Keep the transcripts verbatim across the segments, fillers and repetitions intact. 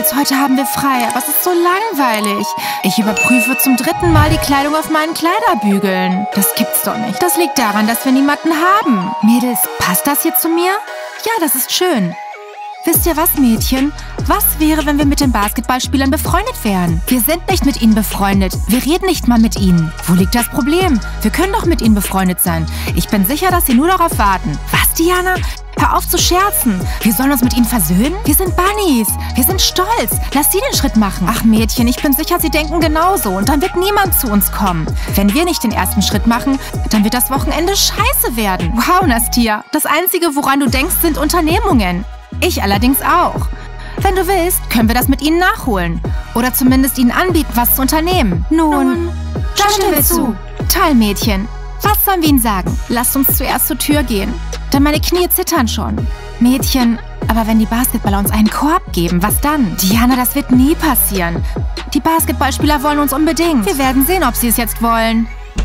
Los, heute haben wir frei, aber es ist so langweilig. Ich überprüfe zum dritten Mal die Kleidung auf meinen Kleiderbügeln. Das gibt's doch nicht. Das liegt daran, dass wir niemanden haben. Mädels, passt das hier zu mir? Ja, das ist schön. Wisst ihr was, Mädchen? Was wäre, wenn wir mit den Basketballspielern befreundet wären? Wir sind nicht mit ihnen befreundet. Wir reden nicht mal mit ihnen. Wo liegt das Problem? Wir können doch mit ihnen befreundet sein. Ich bin sicher, dass sie nur darauf warten. Was, Diana? Hör auf zu scherzen. Wir sollen uns mit ihnen versöhnen? Wir sind Bunnies. Wir sind stolz. Lass sie den Schritt machen. Ach, Mädchen, ich bin sicher, sie denken genauso. Und dann wird niemand zu uns kommen. Wenn wir nicht den ersten Schritt machen, dann wird das Wochenende scheiße werden. Wow, Nastia. Das Einzige, woran du denkst, sind Unternehmungen. Ich allerdings auch. Wenn du willst, können wir das mit ihnen nachholen. Oder zumindest ihnen anbieten, was zu unternehmen. Nun, Nun dann stimmen wir zu. Toll, Mädchen. Was sollen wir ihnen sagen? Lasst uns zuerst zur Tür gehen. Denn meine Knie zittern schon. Mädchen, aber wenn die Basketballer uns einen Korb geben, was dann? Diana, das wird nie passieren. Die Basketballspieler wollen uns unbedingt. Wir werden sehen, ob sie es jetzt wollen.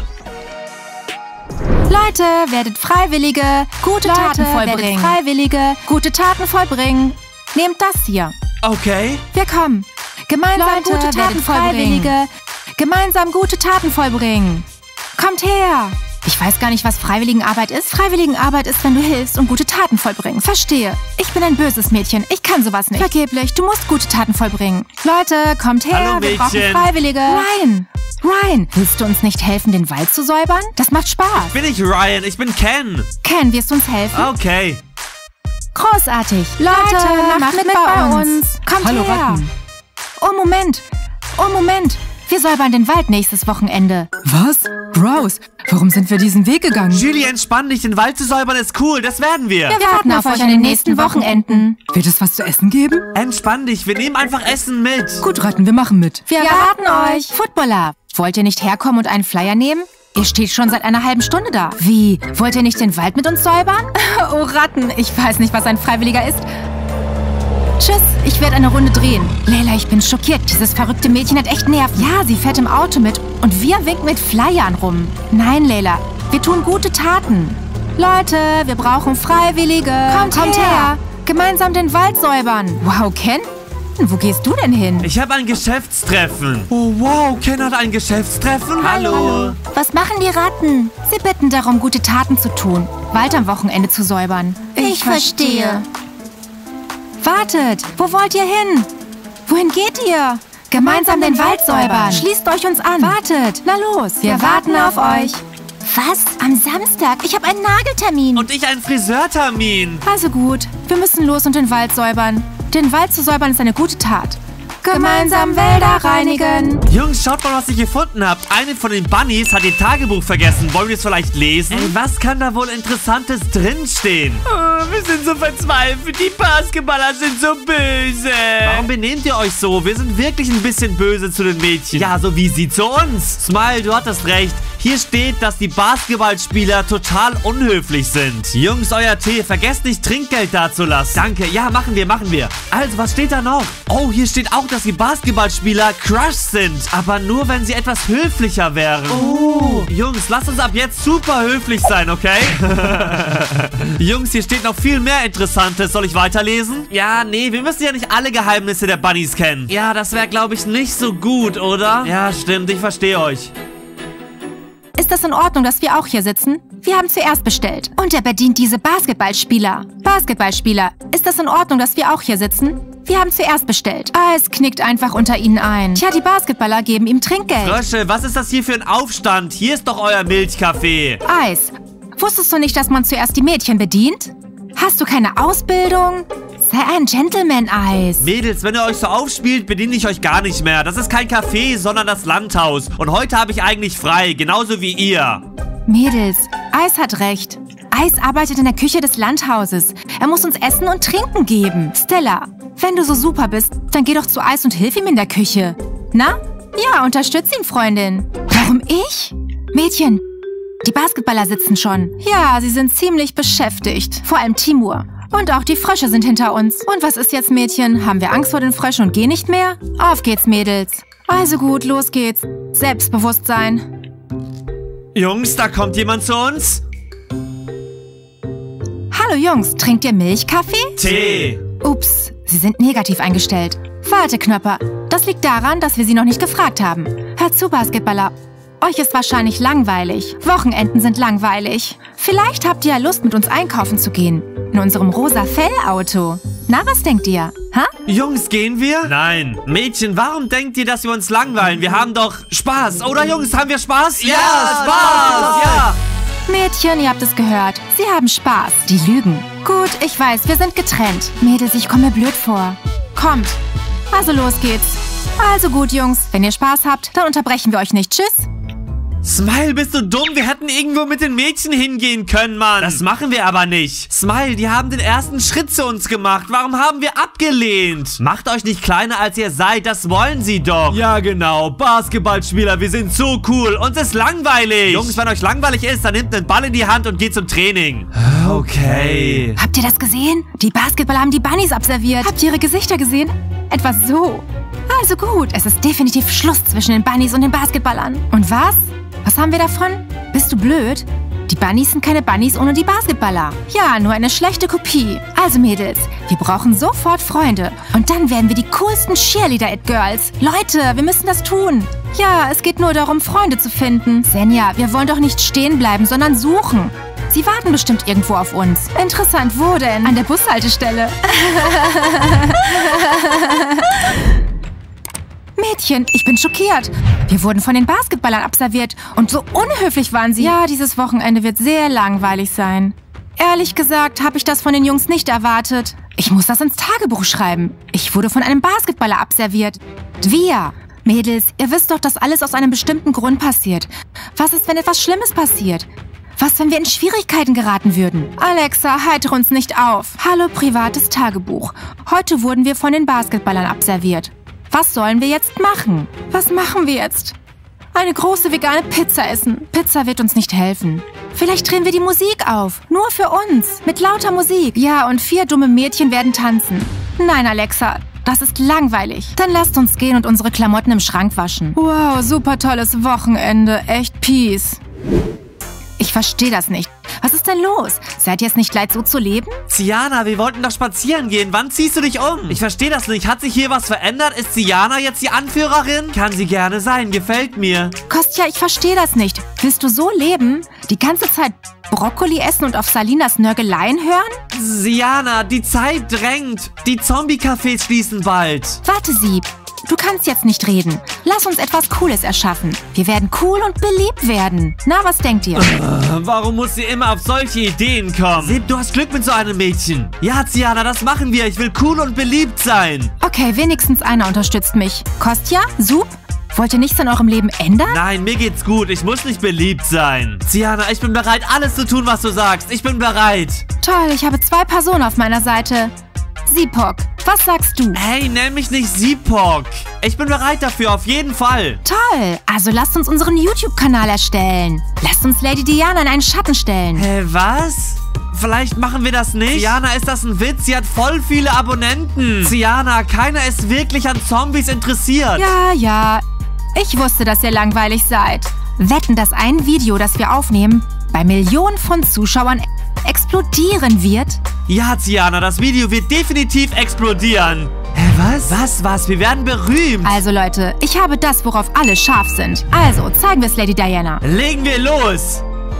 Leute, werdet Freiwillige, gute Leute, Taten vollbringen. Freiwillige, gute Taten vollbringen. Nehmt das hier. Okay. Wir kommen. Gemeinsam Leute, gute Taten vollbringen. Gemeinsam gute Taten vollbringen. Kommt her. Ich weiß gar nicht, was Freiwilligenarbeit ist. Freiwilligenarbeit ist, wenn du hilfst und gute Taten vollbringst. Verstehe. Ich bin ein böses Mädchen. Ich kann sowas nicht. Vergeblich. Du musst gute Taten vollbringen. Leute, kommt her. Hallo, wir brauchen Freiwillige. Ryan. Ryan, willst du uns nicht helfen, den Wald zu säubern? Das macht Spaß. Bin ich Ryan, ich bin Ken. Ken, wirst du uns helfen? Okay. Großartig. Leute, macht, macht mit, mit bei uns. uns. Kommt Hallo, her. Ratten. Oh, Moment. Oh, Moment. Wir säubern den Wald nächstes Wochenende. Was? Gross. Warum sind wir diesen Weg gegangen? Julie, entspann dich. Den Wald zu säubern ist cool. Das werden wir. Wir warten auf euch an den nächsten Wochenenden. Wird es was zu essen geben? Entspann dich. Wir nehmen einfach Essen mit. Gut, Ratten, wir machen mit. Wir erwarten euch. Footballer, wollt ihr nicht herkommen und einen Flyer nehmen? Ihr steht schon seit einer halben Stunde da. Wie? Wollt ihr nicht den Wald mit uns säubern? Oh, Ratten. Ich weiß nicht, was ein Freiwilliger ist. Tschüss, ich werde eine Runde drehen. Leila, ich bin schockiert. Dieses verrückte Mädchen hat echt Nerven. Ja, sie fährt im Auto mit und wir winken mit Flyern rum. Nein, Leila, wir tun gute Taten. Leute, wir brauchen Freiwillige. Kommt, Kommt her. her. Gemeinsam den Wald säubern. Wow, Ken? Wo gehst du denn hin? Ich habe ein Geschäftstreffen. Oh, wow, Ken hat ein Geschäftstreffen. Hallo. Hallo. Was machen die Ratten? Sie bitten darum, gute Taten zu tun. Wald am Wochenende zu säubern. Ich, ich verstehe. Wartet! Wo wollt ihr hin? Wohin geht ihr? Gemeinsam den Wald säubern. Schließt euch uns an. Wartet! Na los, wir, wir warten auf euch. Was? Am Samstag? Ich habe einen Nageltermin. Und ich einen Friseurtermin. Also gut, wir müssen los und den Wald säubern. Den Wald zu säubern ist eine gute Tat. Gemeinsam Wälder reinigen. Jungs, schaut mal, was ich gefunden habe. Eine von den Bunnies hat ihr Tagebuch vergessen. Wollen wir es vielleicht lesen? Ey, was kann da wohl Interessantes drinstehen? Oh, wir sind so verzweifelt. Die Basketballer sind so böse. Warum benehmt ihr euch so? Wir sind wirklich ein bisschen böse zu den Mädchen. Ja, so wie sie zu uns. Smile, du hattest recht. Hier steht, dass die Basketballspieler total unhöflich sind. Jungs, euer Tee. Vergesst nicht, Trinkgeld dazulassen. Danke. Ja, machen wir, machen wir. Also, was steht da noch? Oh, hier steht auch, dass die Basketballspieler Crush sind. Aber nur, wenn sie etwas höflicher wären. Oh. Jungs, lasst uns ab jetzt super höflich sein, okay? Jungs, hier steht noch viel mehr Interessantes. Soll ich weiterlesen? Ja, nee, wir müssen ja nicht alle Geheimnisse der Bunnies kennen. Ja, das wäre, glaube ich, nicht so gut, oder? Ja, stimmt. Ich verstehe euch. Ist das in Ordnung, dass wir auch hier sitzen? Wir haben zuerst bestellt. Und er bedient diese Basketballspieler. Basketballspieler, ist das in Ordnung, dass wir auch hier sitzen? Wir haben zuerst bestellt. Eis knickt einfach unter ihnen ein. Tja, die Basketballer geben ihm Trinkgeld. Frösche, was ist das hier für ein Aufstand? Hier ist doch euer Milchkaffee. Eis, wusstest du nicht, dass man zuerst die Mädchen bedient? Hast du keine Ausbildung? Sei ein Gentleman, Eis. Mädels, wenn ihr euch so aufspielt, bediene ich euch gar nicht mehr. Das ist kein Café, sondern das Landhaus. Und heute habe ich eigentlich frei, genauso wie ihr. Mädels, Eis hat recht. Eis arbeitet in der Küche des Landhauses. Er muss uns Essen und Trinken geben. Stella, wenn du so super bist, dann geh doch zu Eis und hilf ihm in der Küche. Na? Ja, unterstütz ihn, Freundin. Warum ich? Mädchen, die Basketballer sitzen schon. Ja, sie sind ziemlich beschäftigt. Vor allem Timur. Und auch die Frösche sind hinter uns. Und was ist jetzt, Mädchen? Haben wir Angst vor den Fröschen und gehen nicht mehr? Auf geht's, Mädels. Also gut, los geht's. Selbstbewusstsein. Jungs, da kommt jemand zu uns. Hallo Jungs, trinkt ihr Milchkaffee? Tee. Ups, sie sind negativ eingestellt. Warte, Knopper. Das liegt daran, dass wir sie noch nicht gefragt haben. Hört zu, Basketballer. Euch ist wahrscheinlich langweilig. Wochenenden sind langweilig. Vielleicht habt ihr ja Lust, mit uns einkaufen zu gehen. In unserem rosa Fellauto. Na, was denkt ihr? Ha? Jungs, gehen wir? Nein. Mädchen, warum denkt ihr, dass wir uns langweilen? Wir haben doch Spaß. Oder Jungs, haben wir Spaß? Ja, Spaß! Ja! Mädchen, ihr habt es gehört. Sie haben Spaß. Die lügen. Gut, ich weiß, wir sind getrennt. Mädels, ich komme mir blöd vor. Kommt. Also los geht's. Also gut, Jungs. Wenn ihr Spaß habt, dann unterbrechen wir euch nicht. Tschüss. Smile, bist du dumm? Wir hätten irgendwo mit den Mädchen hingehen können, Mann. Das machen wir aber nicht. Smile, die haben den ersten Schritt zu uns gemacht. Warum haben wir abgelehnt? Macht euch nicht kleiner, als ihr seid. Das wollen sie doch. Ja, genau. Basketballspieler, wir sind so cool. Uns ist langweilig. Jungs, wenn euch langweilig ist, dann nehmt einen Ball in die Hand und geht zum Training. Okay. Habt ihr das gesehen? Die Basketballer haben die Bunnies abserviert. Habt ihr ihre Gesichter gesehen? Etwa so. Also gut, es ist definitiv Schluss zwischen den Bunnies und den Basketballern. Und was? Was haben wir davon? Bist du blöd? Die Bunnies sind keine Bunnies ohne die Basketballer. Ja, nur eine schlechte Kopie. Also Mädels, wir brauchen sofort Freunde. Und dann werden wir die coolsten Cheerleader-It-Girls. Leute, wir müssen das tun. Ja, es geht nur darum, Freunde zu finden. Senja, wir wollen doch nicht stehen bleiben, sondern suchen. Sie warten bestimmt irgendwo auf uns. Interessant, wo denn? An der Bushaltestelle. Mädchen, ich bin schockiert. Wir wurden von den Basketballern abserviert und so unhöflich waren sie. Ja, dieses Wochenende wird sehr langweilig sein. Ehrlich gesagt habe ich das von den Jungs nicht erwartet. Ich muss das ins Tagebuch schreiben. Ich wurde von einem Basketballer abserviert. Wir. Mädels, ihr wisst doch, dass alles aus einem bestimmten Grund passiert. Was ist, wenn etwas Schlimmes passiert? Was, wenn wir in Schwierigkeiten geraten würden? Alexa, heitere uns nicht auf. Hallo, privates Tagebuch. Heute wurden wir von den Basketballern abserviert. Was sollen wir jetzt machen? Was machen wir jetzt? Eine große vegane Pizza essen. Pizza wird uns nicht helfen. Vielleicht drehen wir die Musik auf. Nur für uns. Mit lauter Musik. Ja, und vier dumme Mädchen werden tanzen. Nein, Alexa, das ist langweilig. Dann lasst uns gehen und unsere Klamotten im Schrank waschen. Wow, super tolles Wochenende. Echt Peace. Ich verstehe das nicht. Was ist denn los? Seid ihr es nicht leid, so zu leben? Ciana, wir wollten doch spazieren gehen. Wann ziehst du dich um? Ich verstehe das nicht. Hat sich hier was verändert? Ist Ciana jetzt die Anführerin? Kann sie gerne sein. Gefällt mir. Kostja, ich verstehe das nicht. Willst du so leben? Die ganze Zeit Brokkoli essen und auf Salinas Nörgeleien hören? Ciana, die Zeit drängt. Die Zombie-Cafés schließen bald. Warte, Sieb. Du kannst jetzt nicht reden. Lass uns etwas Cooles erschaffen. Wir werden cool und beliebt werden. Na, was denkt ihr? Warum muss sie immer auf solche Ideen kommen? Sieb, du hast Glück mit so einem Mädchen. Ja, Ciana, das machen wir. Ich will cool und beliebt sein. Okay, wenigstens einer unterstützt mich. Kostja? Sup? Wollt ihr nichts in eurem Leben ändern? Nein, mir geht's gut. Ich muss nicht beliebt sein. Ciana, ich bin bereit, alles zu tun, was du sagst. Ich bin bereit. Toll, ich habe zwei Personen auf meiner Seite. Sipok, was sagst du? Hey, nenn mich nicht Sipok. Ich bin bereit dafür, auf jeden Fall. Toll, also lasst uns unseren YouTube-Kanal erstellen. Lasst uns Lady Diana in einen Schatten stellen. Hä, was? Vielleicht machen wir das nicht? Ciana, ist das ein Witz? Sie hat voll viele Abonnenten. Ciana, keiner ist wirklich an Zombies interessiert. Ja, ja. Ich wusste, dass ihr langweilig seid. Wetten, dass ein Video, das wir aufnehmen, bei Millionen von Zuschauern explodieren wird? Ja, Ciana, das Video wird definitiv explodieren. Hä, was? Was, was? Wir werden berühmt. Also Leute, ich habe das, worauf alle scharf sind. Also, zeigen wir es Lady Diana. Legen wir los.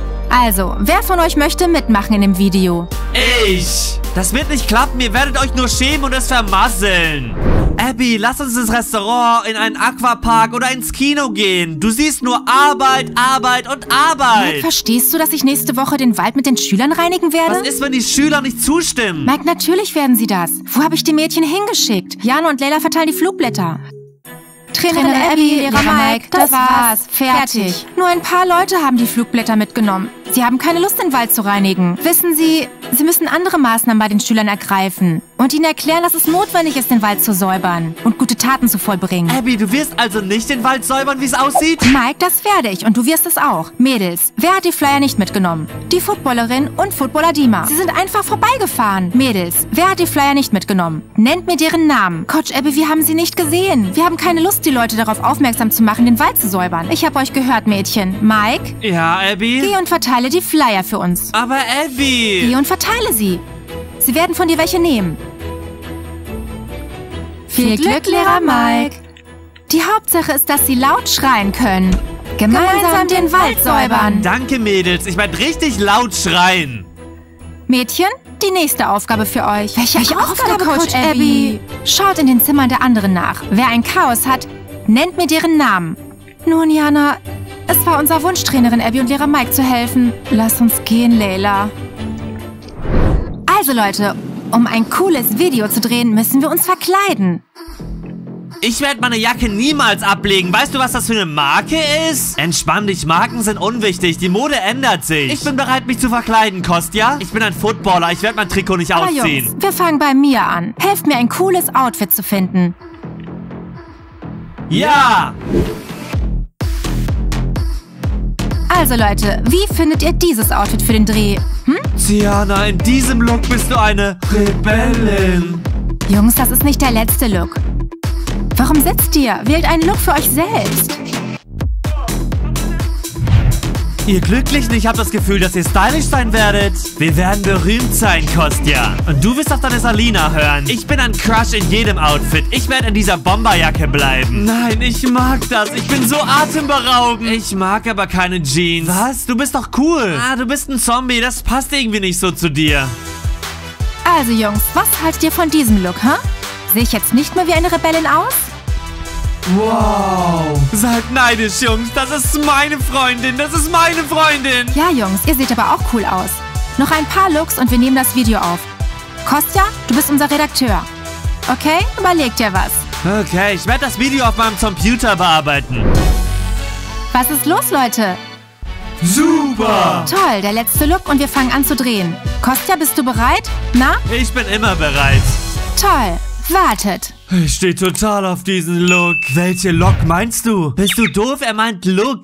Also, wer von euch möchte mitmachen in dem Video? Ich. Das wird nicht klappen, ihr werdet euch nur schämen und es vermasseln. Abby, lass uns ins Restaurant, in einen Aquapark oder ins Kino gehen. Du siehst nur Arbeit, Arbeit und Arbeit. Mike, verstehst du, dass ich nächste Woche den Wald mit den Schülern reinigen werde? Was ist, wenn die Schüler nicht zustimmen? Mike, natürlich werden sie das. Wo habe ich die Mädchen hingeschickt? Jana und Leila verteilen die Flugblätter. Trainerin Abby, Lehrer Mike, das war's. Fertig. Nur ein paar Leute haben die Flugblätter mitgenommen. Sie haben keine Lust, den Wald zu reinigen. Wissen Sie, Sie müssen andere Maßnahmen bei den Schülern ergreifen und ihnen erklären, dass es notwendig ist, den Wald zu säubern und gute Taten zu vollbringen. Abby, du wirst also nicht den Wald säubern, wie es aussieht? Mike, das werde ich und du wirst es auch. Mädels, wer hat die Flyer nicht mitgenommen? Die Footballerin und Footballer Dima. Sie sind einfach vorbeigefahren. Mädels, wer hat die Flyer nicht mitgenommen? Nennt mir deren Namen. Coach Abby, wir haben sie nicht gesehen. Wir haben keine Lust, die Leute darauf aufmerksam zu machen, den Wald zu säubern. Ich habe euch gehört, Mädchen. Mike? Ja, Abby? Geh und verteile die Flyer für uns. Aber Abby! Geh und verteile sie. Sie werden von dir welche nehmen. Viel Glück, Lehrer Mike. Die Hauptsache ist, dass sie laut schreien können. Gemeinsam den Wald säubern. Danke, Mädels. Ich werde richtig laut schreien. Mädchen, die nächste Aufgabe für euch. Welche, Welche Aufgabe, Aufgabe, Coach Abby? Schaut in den Zimmern der anderen nach. Wer ein Chaos hat, nennt mir deren Namen. Nun, Jana, es war unser Wunsch, Trainerin Abby und Lehrer Mike zu helfen. Lass uns gehen, Layla. Also, Leute, um ein cooles Video zu drehen, müssen wir uns verkleiden. Ich werde meine Jacke niemals ablegen. Weißt du, was das für eine Marke ist? Entspann dich, Marken sind unwichtig. Die Mode ändert sich. Ich bin bereit, mich zu verkleiden, Kostja. Ich bin ein Footballer. Ich werde mein Trikot nicht Aber ausziehen. Jungs, wir fangen bei mir an. Helft mir, ein cooles Outfit zu finden. Ja! Also, Leute, wie findet ihr dieses Outfit für den Dreh? Hm? Tiana, in diesem Look bist du eine Rebellin. Jungs, das ist nicht der letzte Look. Warum sitzt ihr? Wählt einen Look für euch selbst. Ihr Glücklichen, ich habe das Gefühl, dass ihr stylisch sein werdet. Wir werden berühmt sein, Kostja. Und du wirst auf deine Salina hören. Ich bin ein Crush in jedem Outfit. Ich werde in dieser Bomberjacke bleiben. Nein, ich mag das. Ich bin so atemberaubend. Ich mag aber keine Jeans. Was? Du bist doch cool. Ah, du bist ein Zombie. Das passt irgendwie nicht so zu dir. Also, Jungs, was haltet ihr von diesem Look, hä? Huh? Sehe ich jetzt nicht mehr wie eine Rebellin aus? Wow. Seid neidisch, Jungs. Das ist meine Freundin. Das ist meine Freundin. Ja, Jungs, ihr seht aber auch cool aus. Noch ein paar Looks und wir nehmen das Video auf. Kostja, du bist unser Redakteur. Okay? Überleg dir was. Okay, ich werde das Video auf meinem Computer bearbeiten. Was ist los, Leute? Super! Toll, der letzte Look und wir fangen an zu drehen. Kostja, bist du bereit? Na? Ich bin immer bereit. Toll. Wartet. Ich stehe total auf diesen Look. Welche Look meinst du? Bist du doof? Er meint Look.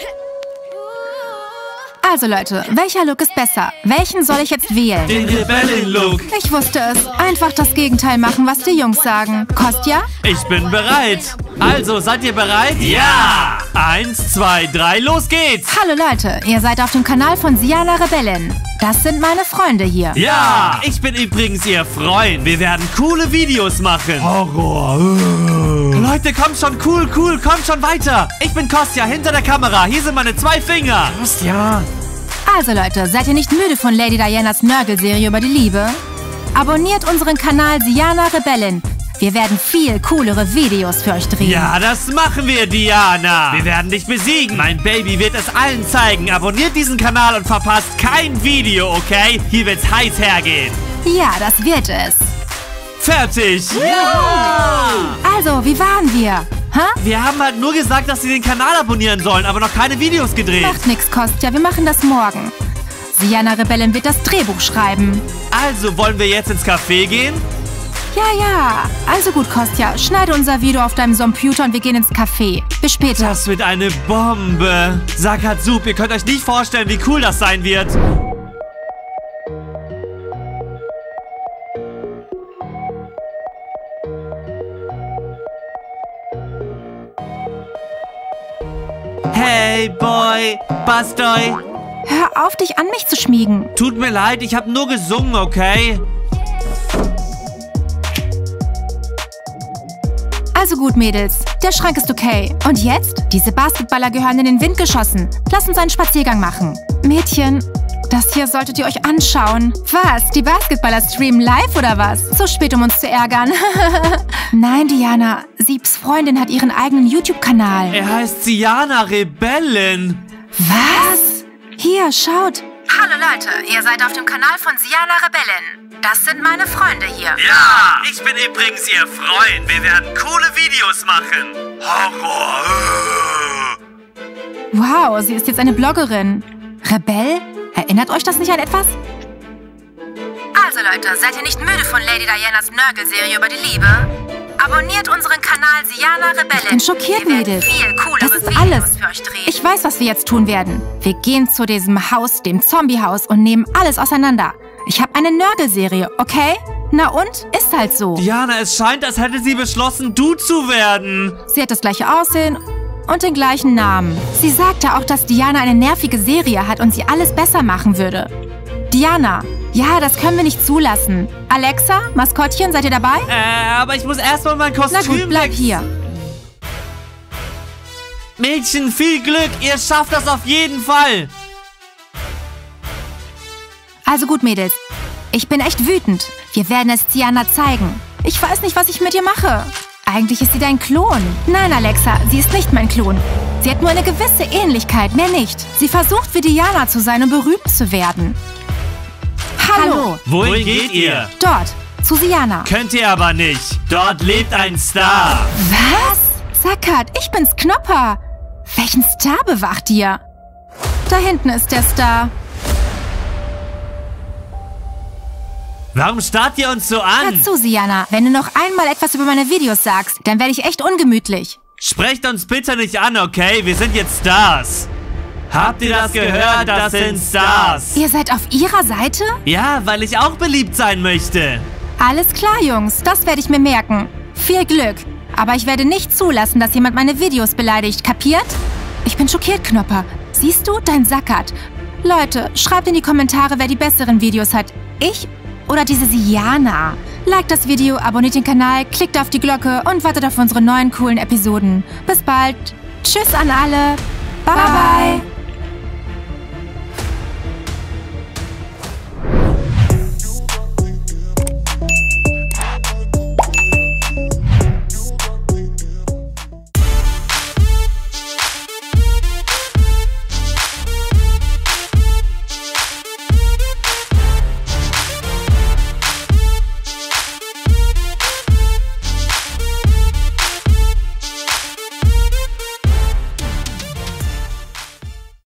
Also Leute, welcher Look ist besser? Welchen soll ich jetzt wählen? Den Rebellen-Look. Ich wusste es. Einfach das Gegenteil machen, was die Jungs sagen. Kostja? Ich bin bereit. Also, seid ihr bereit? Ja! Eins, zwei, drei, los geht's! Hallo Leute, ihr seid auf dem Kanal von Siana Rebellin. Das sind meine Freunde hier. Ja! Ich bin übrigens ihr Freund. Wir werden coole Videos machen. Horror. Leute, kommt schon. Cool, cool. Kommt schon weiter. Ich bin Kostja, hinter der Kamera. Hier sind meine zwei Finger. Kostja. Also Leute, seid ihr nicht müde von Lady Dianas Nörgel-Serie über die Liebe? Abonniert unseren Kanal Siana Rebellin. Wir werden viel coolere Videos für euch drehen. Ja, das machen wir, Diana. Wir werden dich besiegen. Mein Baby wird es allen zeigen. Abonniert diesen Kanal und verpasst kein Video, okay? Hier wird's heiß hergehen. Ja, das wird es. Fertig. Ja! Also, wie waren wir? Hä? Wir haben halt nur gesagt, dass sie den Kanal abonnieren sollen, aber noch keine Videos gedreht. Macht nix, Kostja. Wir machen das morgen. Siana Rebellin wird das Drehbuch schreiben. Also, wollen wir jetzt ins Café gehen? Ja, ja. Also gut, Kostja. Schneide unser Video auf deinem Computer und wir gehen ins Café. Bis später. Das wird eine Bombe. Sakazup, ihr könnt euch nicht vorstellen, wie cool das sein wird. Hey, Boy, Bastoy. Hör auf, dich an mich zu schmiegen. Tut mir leid, ich habe nur gesungen, okay? Also gut, Mädels. Der Schrank ist okay. Und jetzt? Diese Basketballer gehören in den Wind geschossen. Lass uns einen Spaziergang machen. Mädchen, das hier solltet ihr euch anschauen. Was? Die Basketballer streamen live oder was? So spät, um uns zu ärgern. Nein, Diana. Siebs Freundin hat ihren eigenen YouTube-Kanal. Er heißt Siana Rebellin. Was? Hier, schaut. Hallo Leute, ihr seid auf dem Kanal von Siana Rebellin. Das sind meine Freunde hier. Ja, ich bin übrigens ihr Freund. Wir werden coole Videos machen. Horror. Wow, sie ist jetzt eine Bloggerin. Rebell? Erinnert euch das nicht an etwas? Also Leute, seid ihr nicht müde von Lady Dianas Nörgel-Serie über die Liebe? Abonniert unseren Kanal Siana Rebellin. Ich bin schockiert, Mädels. Das ist alles. Ich weiß, was wir jetzt tun werden. Wir gehen zu diesem Haus, dem Zombie-Haus, und nehmen alles auseinander. Ich habe eine Nörgel-Serie, okay? Na und? Ist halt so. Diana, es scheint, als hätte sie beschlossen, du zu werden. Sie hat das gleiche Aussehen und den gleichen Namen. Sie sagte auch, dass Diana eine nervige Serie hat und sie alles besser machen würde. Diana, Ja, das können wir nicht zulassen. Alexa, Maskottchen, seid ihr dabei? Äh, aber ich muss erstmal mein Kostüm Na gut, bleib wechseln. hier. Mädchen, viel Glück. Ihr schafft das auf jeden Fall. Also gut, Mädels. Ich bin echt wütend. Wir werden es Tiana zeigen. Ich weiß nicht, was ich mit ihr mache. Eigentlich ist sie dein Klon. Nein, Alexa, sie ist nicht mein Klon. Sie hat nur eine gewisse Ähnlichkeit, mehr nicht. Sie versucht, wie Diana zu sein und berühmt zu werden. Hallo. Wohin geht ihr? Dort, zu Siana. Könnt ihr aber nicht. Dort lebt ein Star. Was? Sackert, ich bin's Knopper. Welchen Star bewacht ihr? Da hinten ist der Star. Warum starrt ihr uns so an? Hör zu, Siana. Wenn du noch einmal etwas über meine Videos sagst, dann werde ich echt ungemütlich. Sprecht uns bitte nicht an, okay? Wir sind jetzt Stars. Habt ihr das gehört? Das sind Stars. Ihr seid auf ihrer Seite? Ja, weil ich auch beliebt sein möchte. Alles klar, Jungs. Das werde ich mir merken. Viel Glück. Aber ich werde nicht zulassen, dass jemand meine Videos beleidigt. Kapiert? Ich bin schockiert, Knopper. Siehst du? Dein Sackert. Leute, schreibt in die Kommentare, wer die besseren Videos hat. Ich oder diese Siana. Liked das Video, abonniert den Kanal, klickt auf die Glocke und wartet auf unsere neuen coolen Episoden. Bis bald. Tschüss an alle. Bye, bye.